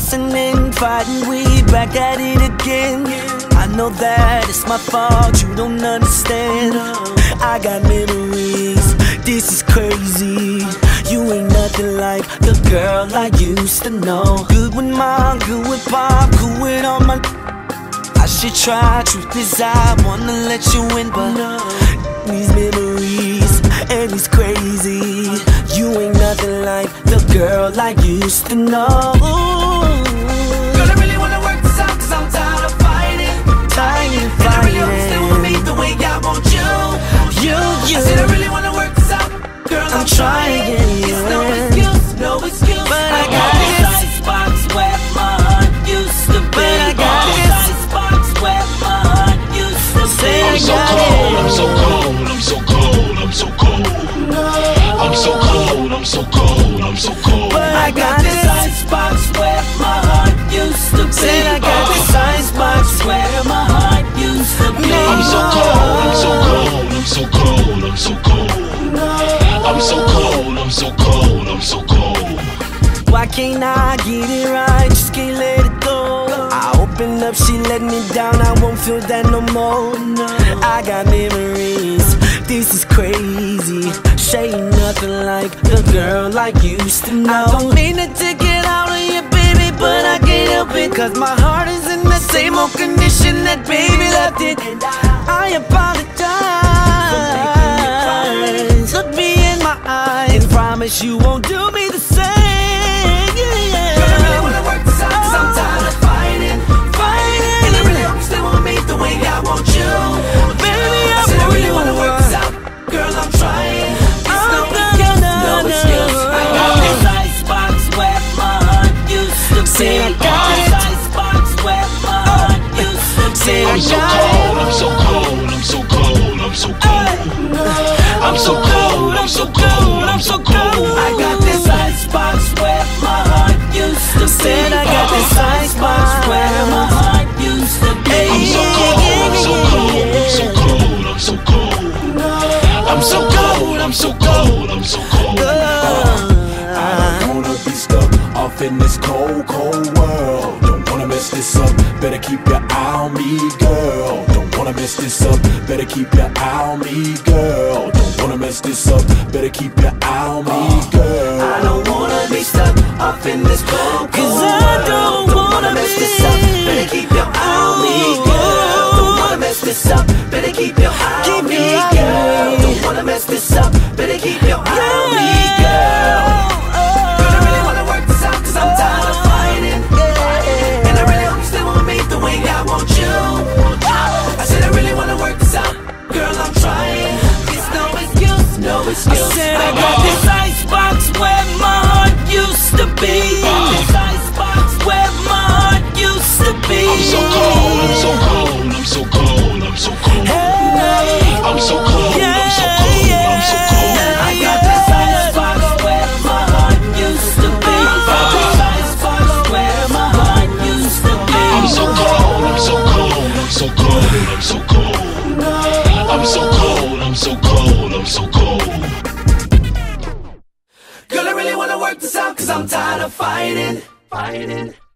fussing and fighting, we back at it again. I know that it's my fault, you don't understand. I got memories, this is crazy. You ain't nothing like the girl I used to know. Good with mom, good with pop, good with all my. I should try, truth is I wanna let you in, but these memories, and it's crazy. You ain't nothing like the girl I used to know. Girl, I really wanna work this out, cause I'm tired of fighting. And I really hope you stay with me the way I want you. I said I really wanna work this out. Girl, I'm trying. It's no excuse, but I got this icebox where my heart used to be. I got this icebox where my heart used to be. I'm so cold, I'm so cold, I'm so cold, I'm so cold. I'm so cold, I'm so cold, I'm so cold. I got this icebox where my heart used to be. I got this icebox where my heart used to be. I'm so cold, I'm so cold, I'm so cold, I'm so cold. I'm so cold, I'm so cold, I'm so cold. Why can't I get it right? Just can't let it go. I opened up, she let me down, I won't feel that no more. I got memories, this is crazy. She ain't nothing like the girl I used to know. I don't mean it to get out of you, baby, but I can't help it, cause my heart is in the same old condition that baby left it. And I apologize. Look me in my eyes and promise you won't do me the same. Girl, I really wanna work this out, cause I'm tired of fighting. And I really hope you stay with me the way I want you. Baby, I said I really wanna work this out. Girl, I'm trying. It's no excuse. I got this icebox where my heart used to be. I got this icebox where my heart used to be. I'm so cold, I'm so cold, I'm so cold, I'm so cold. I'm so cold, I'm so cold, I'm so cold. I got this icebox where my heart used to be. I got this icebox where my heart used to be. I'm so cold, I'm so cold, I'm so cold, I'm so cold. I'm so cold, I'm so cold, I'm so cold. I don't wanna be stuck off in this cold, cold world. Don't wanna mess this up, better keep your eye on me, girl. Don't wanna mess this up, better keep your eye on me, girl. Don't wanna mess this up, better keep your eye on me, girl. I don't wanna be stuck off in this cold, Cause cold I world. don't wanna mess this up, better keep your eye on me, girl. Don't wanna mess this up, better keep your eye on me, girl. Don't wanna mess this up, better keep your eye on me, girl. Girl, I really wanna work this out, cause I'm tired of fighting. And I really hope you stay with me the way I want you. I said I really wanna work this out. Girl, I'm trying. It's no excuse, no excuse. I said I got this icebox where my heart used to be. This icebox where my heart used to be. I'm so cold, I'm so cold, I'm so cold, I'm so cold. I'm so cold, I'm so cold, I'm so cold. I got this icebox where my heart used to be. This icebox where my heart used to be. I'm so cold, I'm so cold, I'm so cold, I'm so cold. I'm so cold, I'm so cold, I'm so cold. Girl, I really wanna work this out, cause I'm tired of fighting.